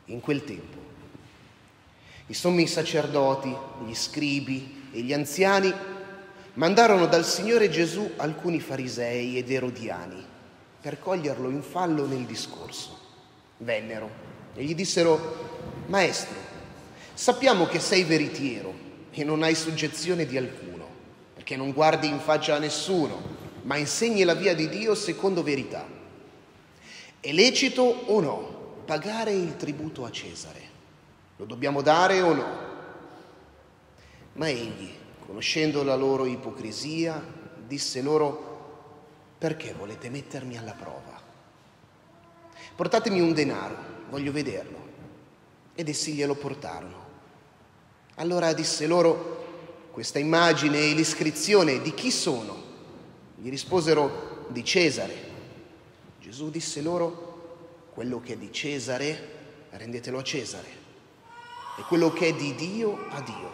In quel tempo i sommi sacerdoti, gli scribi e gli anziani mandarono dal Signore Gesù alcuni farisei ed erodiani per coglierlo in fallo nel discorso. Vennero e gli dissero: «Maestro, sappiamo che sei veritiero e non hai soggezione di alcuno, perché non guardi in faccia a nessuno, ma insegni la via di Dio secondo verità. È lecito o no pagare il tributo a Cesare? Lo dobbiamo dare o no?» Ma egli, conoscendo la loro ipocrisia, disse loro: «Perché volete mettermi alla prova? Portatemi un denaro, voglio vederlo». Ed essi glielo portarono. Allora disse loro: «Questa immagine e l'iscrizione di chi sono?» Gli risposero: «Di Cesare». Gesù disse loro: «Quello che è di Cesare rendetelo a Cesare, e quello che è di Dio a Dio».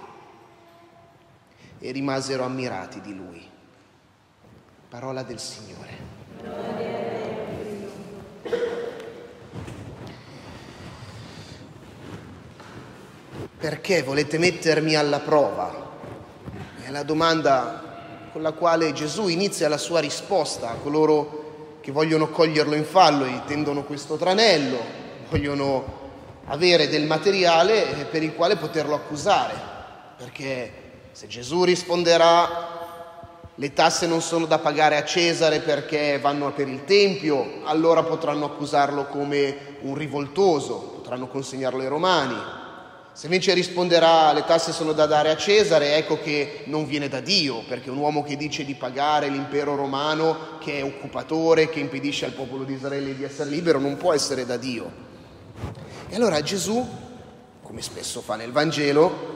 E rimasero ammirati di lui. Parola del Signore. Perché volete mettermi alla prova? È la domanda con la quale Gesù inizia la sua risposta a coloro che vogliono coglierlo in fallo e tendono questo tranello, vogliono avere del materiale per il quale poterlo accusare. Perché se Gesù risponderà: le tasse non sono da pagare a Cesare perché vanno per il Tempio, allora potranno accusarlo come un rivoltoso, potranno consegnarlo ai Romani. Se invece risponderà: le tasse sono da dare a Cesare, ecco che non viene da Dio, perché un uomo che dice di pagare l'impero romano, che è occupatore, che impedisce al popolo di Israele di essere libero, non può essere da Dio. E allora Gesù, come spesso fa nel Vangelo,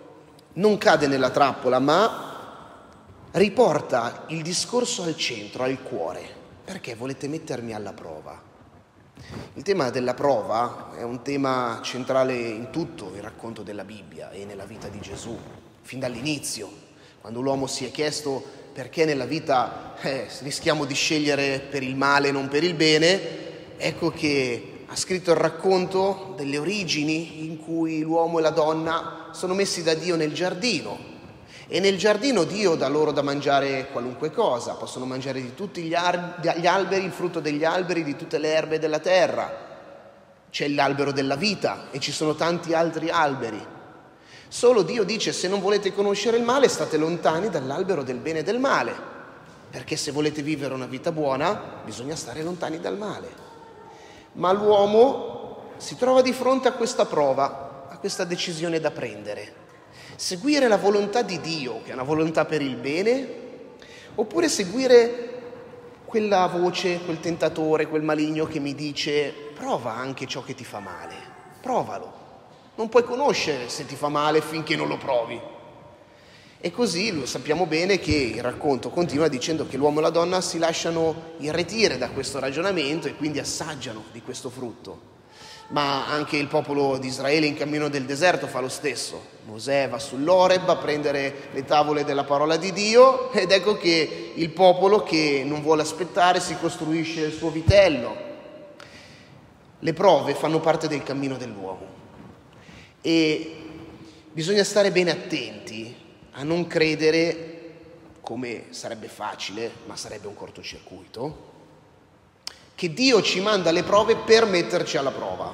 non cade nella trappola, ma riporta il discorso al centro, al cuore. Perché volete mettermi alla prova? Il tema della prova è un tema centrale in tutto il racconto della Bibbia e nella vita di Gesù, fin dall'inizio, quando l'uomo si è chiesto perché nella vita rischiamo di scegliere per il male e non per il bene. Ecco che ha scritto il racconto delle origini in cui l'uomo e la donna sono messi da Dio nel giardino. E nel giardino Dio dà loro da mangiare qualunque cosa, possono mangiare di tutti gli alberi, il frutto degli alberi, di tutte le erbe della terra. C'è l'albero della vita e ci sono tanti altri alberi. Solo Dio dice: se non volete conoscere il male, state lontani dall'albero del bene e del male, perché se volete vivere una vita buona, bisogna stare lontani dal male. Ma l'uomo si trova di fronte a questa prova, a questa decisione da prendere. Seguire la volontà di Dio, che è una volontà per il bene, oppure seguire quella voce, quel tentatore, quel maligno che mi dice: prova anche ciò che ti fa male, provalo. Non puoi conoscere se ti fa male finché non lo provi. E così lo sappiamo bene che il racconto continua dicendo che l'uomo e la donna si lasciano irretire da questo ragionamento e quindi assaggiano di questo frutto. Ma anche il popolo di Israele in cammino del deserto fa lo stesso. Mosè va sull'Oreb a prendere le tavole della parola di Dio ed ecco che il popolo, che non vuole aspettare, si costruisce il suo vitello. Le prove fanno parte del cammino dell'uomo e bisogna stare bene attenti a non credere, come sarebbe facile, ma sarebbe un cortocircuito, che Dio ci manda le prove per metterci alla prova.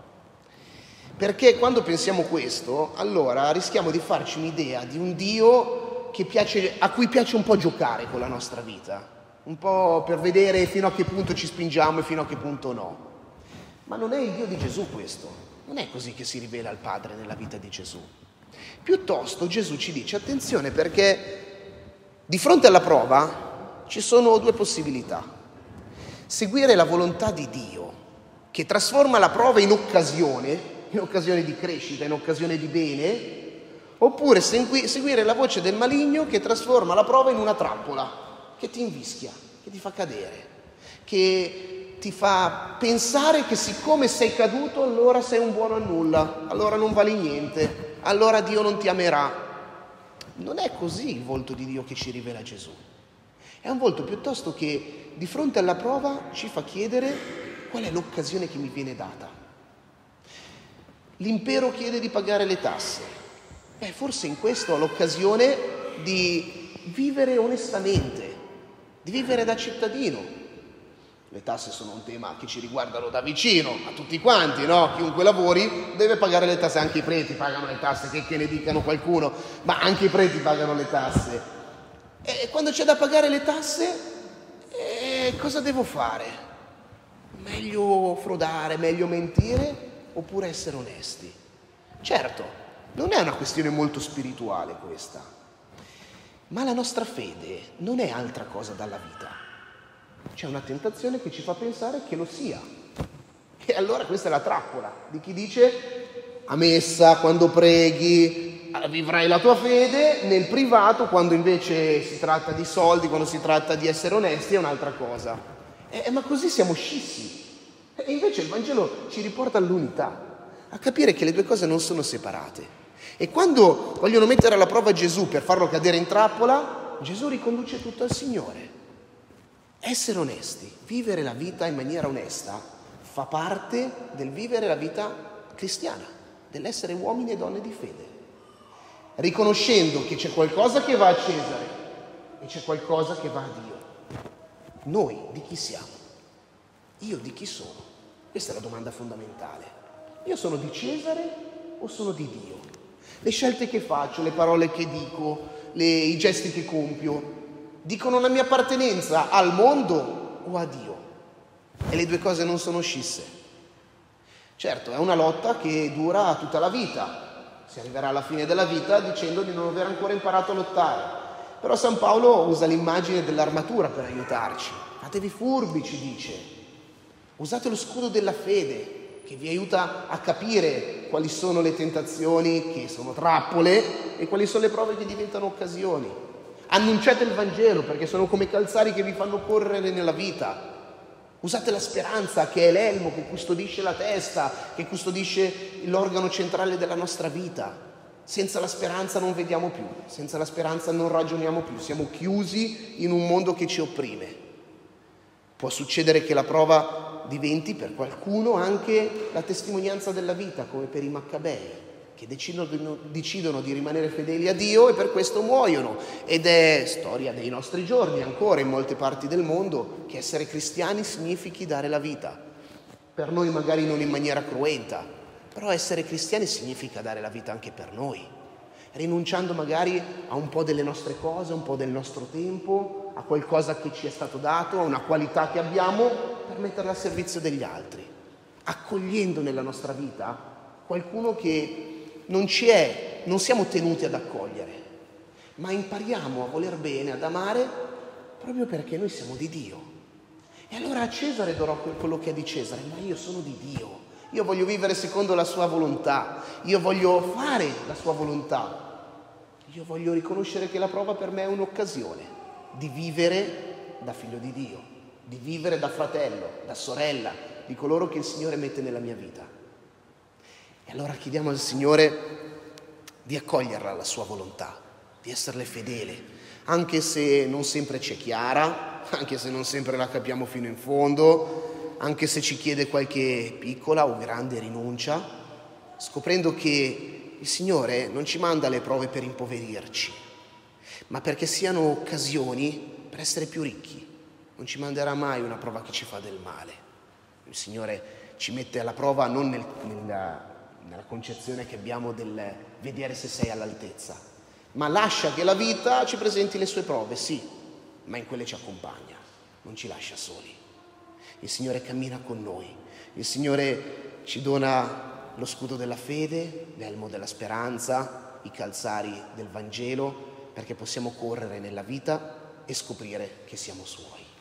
Perché quando pensiamo questo, allora rischiamo di farci un'idea di un Dio a cui piace un po' giocare con la nostra vita, un po' per vedere fino a che punto ci spingiamo e fino a che punto no. Ma non è il Dio di Gesù questo, non è così che si rivela al Padre nella vita di Gesù. Piuttosto Gesù ci dice: attenzione, perché di fronte alla prova ci sono due possibilità. Seguire la volontà di Dio, che trasforma la prova in occasione di crescita, in occasione di bene, oppure seguire la voce del maligno che trasforma la prova in una trappola, che ti invischia, che ti fa cadere, che ti fa pensare che siccome sei caduto allora sei un buono a nulla, allora non vali niente, allora Dio non ti amerà. Non è così il volto di Dio che ci rivela Gesù. È un volto piuttosto che di fronte alla prova ci fa chiedere: qual è l'occasione che mi viene data? L'impero chiede di pagare le tasse. Forse in questo ho l'occasione di vivere onestamente, di vivere da cittadino. Le tasse sono un tema che ci riguardano da vicino, a tutti quanti, no? Chiunque lavori deve pagare le tasse, anche i preti pagano le tasse, che ne dicano qualcuno, ma anche i preti pagano le tasse. E quando c'è da pagare le tasse, cosa devo fare? Meglio frodare, meglio mentire, oppure essere onesti? Certo, non è una questione molto spirituale questa, ma la nostra fede non è altra cosa dalla vita. C'è una tentazione che ci fa pensare che lo sia. E allora questa è la trappola di chi dice: a messa, quando preghi, vivrai la tua fede, nel privato, quando invece si tratta di soldi, quando si tratta di essere onesti, è un'altra cosa. Ma così siamo scissi. E invece il Vangelo ci riporta all'unità, a capire che le due cose non sono separate. E quando vogliono mettere alla prova Gesù per farlo cadere in trappola, Gesù riconduce tutto al Signore. Essere onesti, vivere la vita in maniera onesta, fa parte del vivere la vita cristiana, dell'essere uomini e donne di fede. Riconoscendo che c'è qualcosa che va a Cesare e c'è qualcosa che va a Dio. Noi di chi siamo? Io di chi sono? Questa è la domanda fondamentale. Io sono di Cesare o sono di Dio? Le scelte che faccio, le parole che dico, i gesti che compio, dicono la mia appartenenza al mondo o a Dio? E le due cose non sono scisse. Certo, è una lotta che dura tutta la vita. Si arriverà alla fine della vita dicendo di non aver ancora imparato a lottare. Però San Paolo usa l'immagine dell'armatura per aiutarci. Fatevi furbi, ci dice. Usate lo scudo della fede, che vi aiuta a capire quali sono le tentazioni che sono trappole e quali sono le prove che diventano occasioni. Annunciate il Vangelo, perché sono come calzari che vi fanno correre nella vita. Usate la speranza, che è l'elmo che custodisce la testa, che custodisce l'organo centrale della nostra vita. Senza la speranza non vediamo più, senza la speranza non ragioniamo più, siamo chiusi in un mondo che ci opprime. Può succedere che la prova diventi per qualcuno anche la testimonianza della vita, come per i Maccabei, che decidono di rimanere fedeli a Dio e per questo muoiono. Ed è storia dei nostri giorni ancora in molte parti del mondo che essere cristiani significhi dare la vita. Per noi magari non in maniera cruenta, però essere cristiani significa dare la vita anche per noi, rinunciando magari a un po' delle nostre cose, un po' del nostro tempo, a qualcosa che ci è stato dato, a una qualità che abbiamo, per metterla al servizio degli altri, accogliendo nella nostra vita qualcuno che non siamo tenuti ad accogliere, ma impariamo a voler bene, ad amare, proprio perché noi siamo di Dio. E allora a Cesare darò quello che è di Cesare, ma io sono di Dio, io voglio vivere secondo la sua volontà, io voglio fare la sua volontà, io voglio riconoscere che la prova per me è un'occasione di vivere da figlio di Dio, di vivere da fratello, da sorella, di coloro che il Signore mette nella mia vita. E allora chiediamo al Signore di accoglierla alla sua volontà, di esserle fedele, anche se non sempre ci è chiara, anche se non sempre la capiamo fino in fondo, anche se ci chiede qualche piccola o grande rinuncia, scoprendo che il Signore non ci manda le prove per impoverirci, ma perché siano occasioni per essere più ricchi. Non ci manderà mai una prova che ci fa del male. Il Signore ci mette alla prova non nella concezione che abbiamo del vedere se sei all'altezza, ma lascia che la vita ci presenti le sue prove, sì, ma in quelle ci accompagna, non ci lascia soli. Il Signore cammina con noi, il Signore ci dona lo scudo della fede, l'elmo della speranza, i calzari del Vangelo, perché possiamo correre nella vita e scoprire che siamo Suoi.